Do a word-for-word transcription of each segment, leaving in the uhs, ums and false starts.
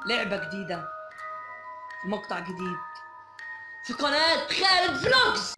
لعبة جديدة في مقطع جديد في قناة خالد فلوكس.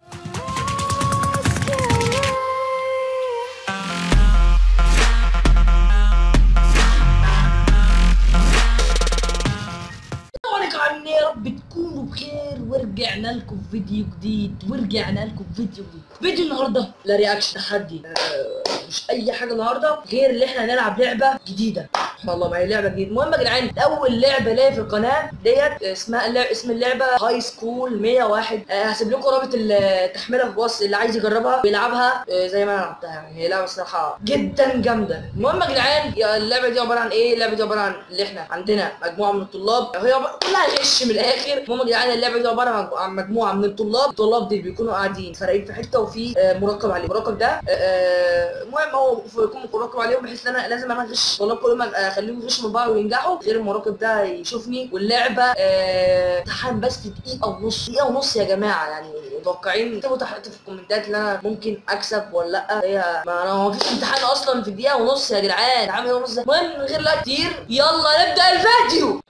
عليكم يا رب تكونوا بخير، ورجعنا لكم في فيديو جديد ورجعنا لكم في فيديو جديد. فيديو النهارده لا رياكشن تحدي، آه مش اي حاجه النهارده غير اللي احنا هنلعب لعبه جديده. سبحان الله، ما هي لعبه جديده. المهم يا جدعان، اول لعبه ليا في القناه ديت اسمها اللعبة اسم اللعبه هاي سكول مية وواحد. آه هسيب لكم رابط التحميلها في الوصف، اللي عايز يجربها ويلعبها آه زي ما انا لعبتها. يعني هي لعبه الصراحه جدا جامده. المهم يا جدعان، اللعبه دي عباره عن ايه؟ اللعبه دي عباره عن اللي احنا عندنا مجموعه من الطلاب، هي كلها غش من الاخر. المهم يا جدعان، اللعبه دي عباره عن مجموعه من الطلاب. الطلاب دي بيكونوا قاعدين فريقين في حته، وفي آه مراقب عليهم. المراقب ده المهم هو يكون مراقب عليهم، بحيث ان انا لازم انا اغش الطلاب كلهم، اخليهم يغشوا من بعض وينجحوا، غير المراقب ده يشوفني. واللعبه امتحان بس في دقيقه ونص. دقيقه ونص يا جماعه، يعني متوقعين؟ اكتبوا تحت في الكومنتات ان انا ممكن اكسب ولا لا. هي ما انا ما فيش امتحان اصلا في دقيقه ونص يا جدعان. عامل ونص. المهم من غير لا كتير، يلا نبدا الفيديو.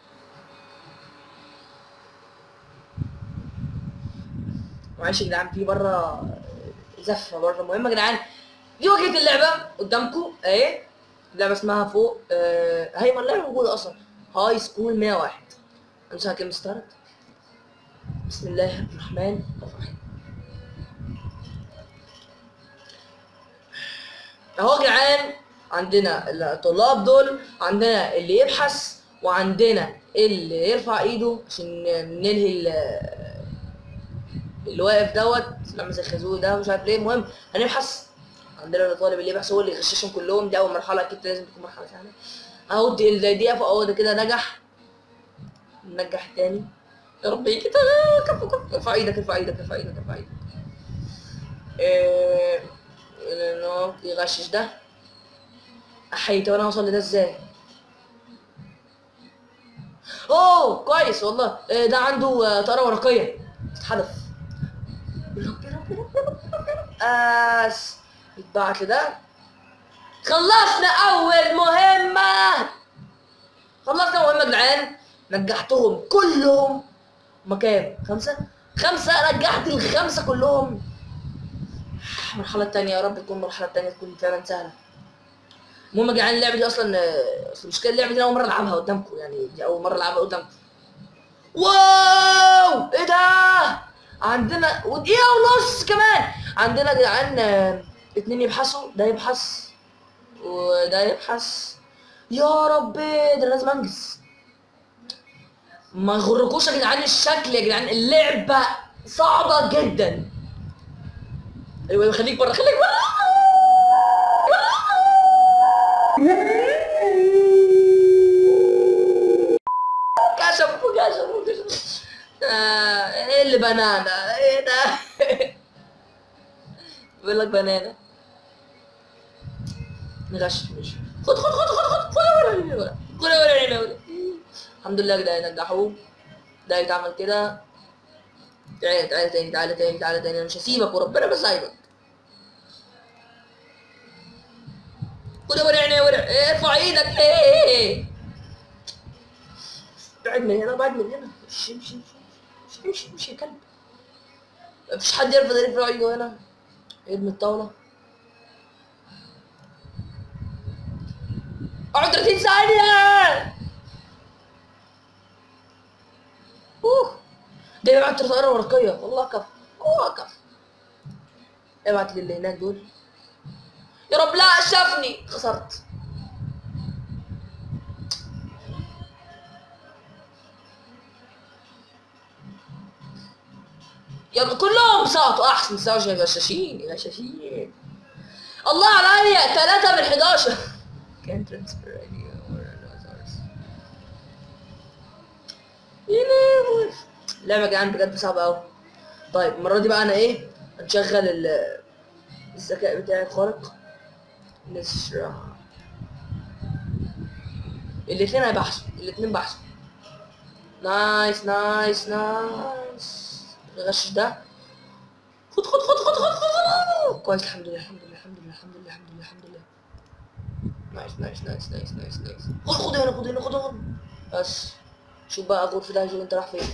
معلش يا جدعان، في بره زفه بره. المهم يا جدعان، دي واجهه اللعبه قدامكم اهي. اللعبه اسمها فوق آه هي ما اللعبه موجوده اصلا، هاي سكول مية وواحد. امسح كلمه ستارت. بسم الله الرحمن الرحيم. اهو يا جدعان، عندنا الطلاب دول، عندنا اللي يبحث وعندنا اللي يرفع ايده عشان ننهي اللي واقف دوت لما زي الخازوق ده مش عارف ليه. المهم هنبحث. عندنا الطالب اللي يبحث هو اللي يغششهم كلهم. دي اول مرحله، اكيد لازم تكون مرحله سهله. اهو دي دقيقه فوق اهو، ده كده نجح. ننجح تاني يا رب. كده كفو كفو. ارفع ايدك ارفع ايدك ارفع ايدك ارفع ايدك. ايه يغشش ده. احيي. وانا هوصل لده ازاي؟ اوه كويس والله. إيه ده؟ عنده طياره ورقيه اتحدف. اس يتبعت لده. خلصنا اول مهمه. خلصنا مهمه يا جدعان، نجحتهم كلهم. هما كام؟ خمسه. خمسه نجحت الخمسه كلهم. المرحله الثانيه يا رب تكون المرحله الثانيه تكون فعلا سهله. المهم يا جدعان، اللعبه دي اصلا اصل المشكله اللعبه دي اول مره العبها قدامكم، يعني دي اول مره العبها قدامكم. واو ايه ده؟ عندنا ودقيقه ونص كمان. عندنا يا جدعان اتنين يبحثوا، ده يبحث وده يبحث. يا ربي، ده لازم انجز. ما يغركوش يا جدعان الشكل يا جدعان، اللعبه صعبه جدا. ايوه خليك بره خليك بره. كشفوا كشفوا كشفوا. آه ايه اللي بنانا؟ ايه ده؟ بيقول لك بنانا. نغش مش خد خد خد خد خد خد ولا خد ولا. الحمد لله يا جدعان نجحوه. ده يتعمل كده. تعالى تعالى تاني تعالى تاني تعالى تاني. انا مش هسيبك وربنا ما سايبك. خد ورعني ورع. ارفع ايدك. ايه بعد من هنا بعد من هنا. امشي امشي امشي امشي امشي يا كلب. مفيش حد يرفض يرفع ايده هنا. ايد من الطاوله. اقعد ثلاثين ثانية. اوه ده يبعت طيارة ورقية. والله كفو والله كفو. ابعت للي هناك دول. يا رب لا شافني. خسرت. يلا كلهم سقطوا. احسن سقطوا يا غشاشين يا غشاشين. الله عليا ثلاثة من حداشر. Can't transfer idea or others. اللعبة يا جدعان بجد صعبة أوي. طيب المرة دي بقى أنا إيه؟ هنشغل الذكاء بتاعي الخارق. نسرع. الاتنين هيبحثوا، الاتنين بحثوا. نايس نايس نايس. الغش ده. خد خد خد خد خد خد. كويس الحمد لله الحمد لله الحمد لله الحمد لله الحمد لله الحمد لله. نايس نايس نايس نايس نايس نايس. خد خد هنا خد هنا خد هنا. بس شوف بقى غرفة ده، شوف انت رايح فين.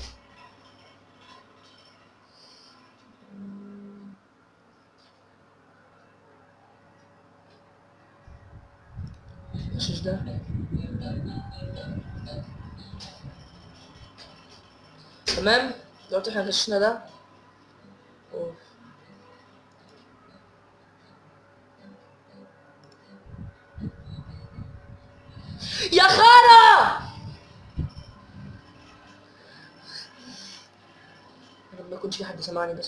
الشيش ده تمام. دلوقتي احنا غشنا ده. أوه. يا خارة ما يكونش في حد سمعني بس.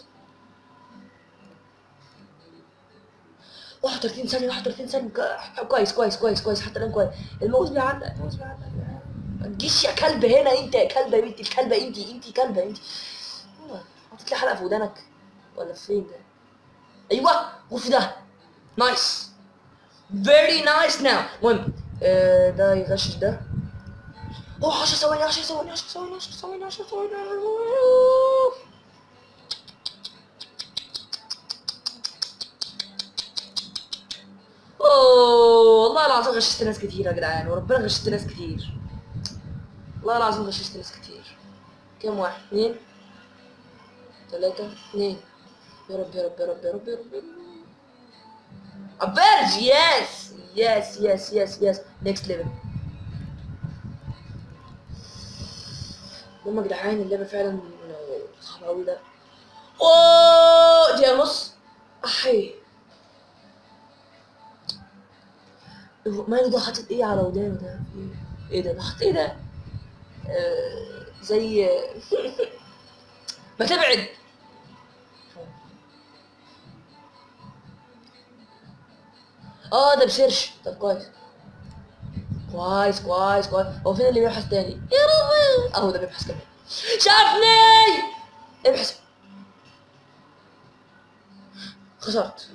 واحد وثلاثين ثانية، واحد وثلاثين ثانية. كويس كويس كويس كويس، حتى الآن كويس. الموز بيعلق، الموز بيعلق. ما تجيش يا كلب هنا، انت يا كلبة يا بنتي الكلبة، انت انت كلبة انت. حطيت لي حلقة في ودانك ولا فين ده؟ ايوه غرفة ده. نايس فيري نايس ناو. المهم آه ده يغشش ده. اوه عشر ثواني عشر ثواني عشر ثواني عشر ثواني عشر ثواني. اوه والله العظيم غششت ناس كتير يا جدعان، وربنا غششت ناس كتير. والله العظيم غششت ناس كتير. كم واحد؟ اثنين ثلاثة اثنين. يا رب يا رب يا رب يا رب يا رب. أبرج يس يس يس يس يس نيكست ليفل. المهم يا جدعان اللعبة فعلا صعبة أوي ده. اوه دقيقة ونص. أحي ماله ده حاطط ايه على ودانه ده؟ ايه ده؟ ده حاطط ايه ده؟ آه زي ما تبعد. اه ده بسيرش. طب كويس كويس كويس كويس. هو فين اللي بيبحث تاني؟ يا ربي اهو ده بيبحث كمان. شافني. ابحث. خسرت.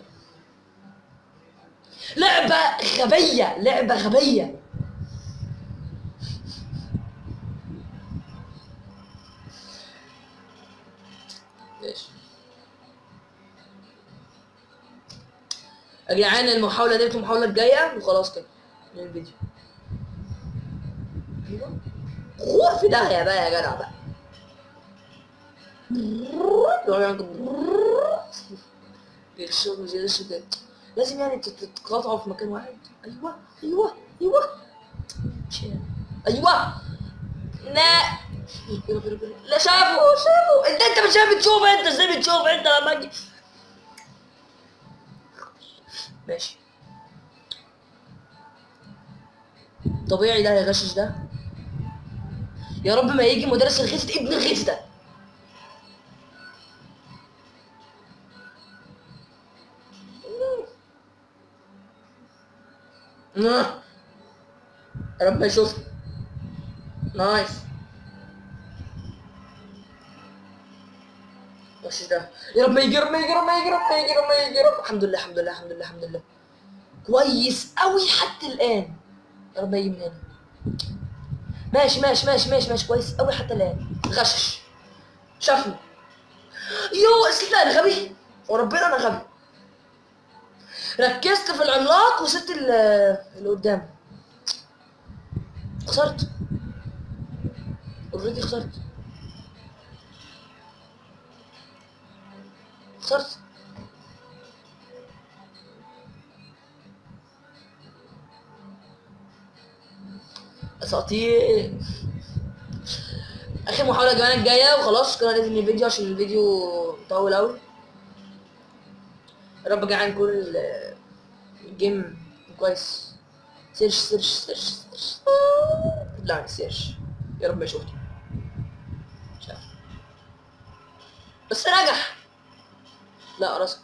لعبة غبية، لعبة غبية. ليش؟ يا جدعان المحاولة ديت المحاولة الجاية وخلاص كده من الفيديو. ايوه غور في داهية بقى يا جدع بقى. بيرسموا زي ده كده. لازم يعني تتقاطعوا في مكان واحد. ايوه ايوه ايوه ايوه. لا لا شافوا شافوا. انت انت مش شايف بتشوف؟ انت ازاي بتشوف انت لما اجي؟ ماشي طبيعي ده هيغشش ده. يا رب ما يجي مدرس الغيث ابن الغيث ده. يا رب ما يشوفني. نايس. وش ده؟ يا رب ما يجي، يا رب ما يجي، يا رب ما يجي، يا رب ما يجي، يا رب ما يجي. الحمد لله الحمد لله الحمد لله الحمد لله. كويس قوي حتى الان. يا رب ما يجي من هنا. ماشي ماشي ماشي ماشي ماشي كويس قوي حتى الان. غشش شافني. يو لا انا غبي وربنا انا غبي. ركزت في العملاق وسبت اللي قدام. خسرت اوريدي خسرت خسرت. اساطير. اخر محاولة كمان الجاية وخلاص كده ننهي الفيديو عشان الفيديو طول اوي. يا رب جعان كل الجيم كويس. سيرش سيرش سيرش سيرش. لا سيرش. يا رب ما يشوفني. مش عارف بس نجح. لا راسك.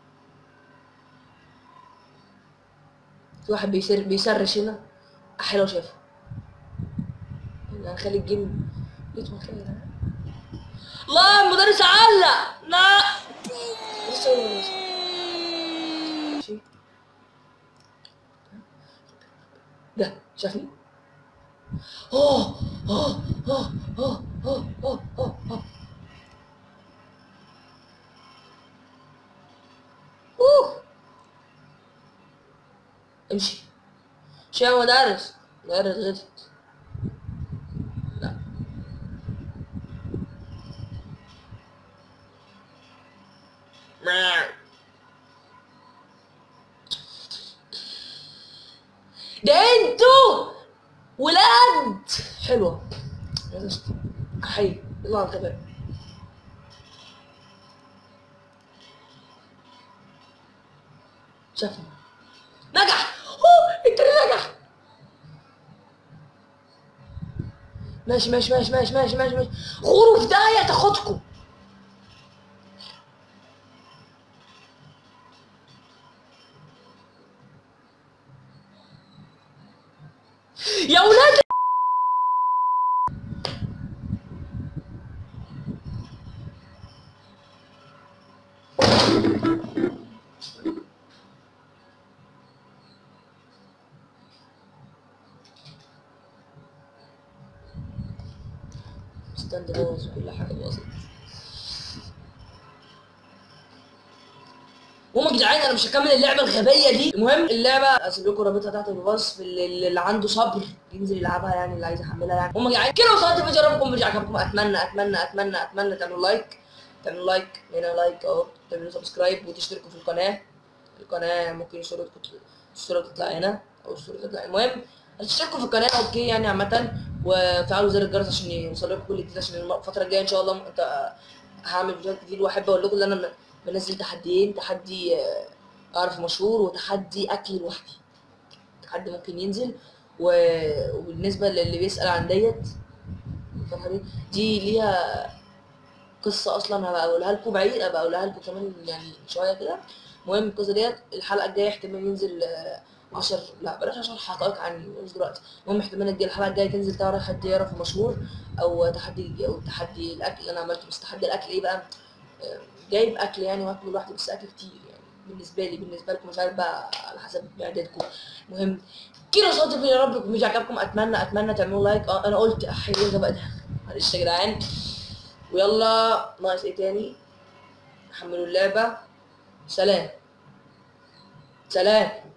في واحد بيسر بيسرش هنا. احي لو شافه. هنخلي الجيم يطول كده. لا المدرس علق. لا ماشي. ده شافني. اوه اوه اوه اوه اوه اوه اوه اوه اوه. امشي امشي يا مدرس. مدرس غلط. لا ده انتوا ولاد حلوه. حي الله على الغباء. شافني نجح. اوه انت اللي نجح. ماشي ماشي ماشي ماشي ماشي ماشي ماشي. غوروا في داهيه تاخدكم. يا ولاد ستاند باظ وكل حاجه باظت. المهم يا جدعان انا مش هكمل اللعبه الغبيه دي. المهم اللعبه اسيب لكم رابطها تحت الوصف، اللي, اللي عنده صبر ينزل يلعبها يعني، اللي عايز يحملها يعني. المهم يا جدعان كده وصلت الفيديو، يا رب يكون الفيديو عجبكم. اتمنى اتمنى اتمنى اتمنى تعملوا لايك، تعملوا لايك هنا لايك اهو، تعملوا سبسكرايب وتشتركوا في القناه. القناه ممكن الصوره الصوره تطلع هنا او الصوره تطلع. المهم تشتركوا في القناه اوكي يعني عامه، وفعلوا زر الجرس عشان يوصلكم كل جديد، عشان الفتره الجايه ان شاء الله هعمل فيديوهات كتير. واحب اقول لكم ان انا بنزل تحديين، تحدي اعرف مشهور وتحدي اكل لوحدي. تحدي ممكن ينزل و... وبالنسبه للي بيسال عن ديت الفتره دي دي ليها قصه اصلا، هبقى اقولها لكم بعيد، هبقى اقولها لكم كمان يعني شويه كده. المهم القصه ديت الحلقه الجايه احتمال ينزل عشر لا بلاش عشر حقائق عني مش دلوقتي. المهم احتمال الجايه الحلقه الجايه تنزل تعرف حد يعرف مشهور، او تحدي او تحدي الاكل اللي انا عملته. بس تحدي الاكل ايه بقى؟ جايب اكل يعني واكل لوحدي، بس اكل كتير يعني بالنسبه لي، بالنسبه لكم مش عارف بقى على حسب اعدادكم. المهم كده وصلت الفيديو، يا رب يكون الفيديو عجبكم. اتمنى اتمنى تعملوا لايك. اه انا قلت احيي الغباء ده معلش يا جدعان. ويلا ناقص ايه تاني؟ حملوا اللعبه. سلام سلام.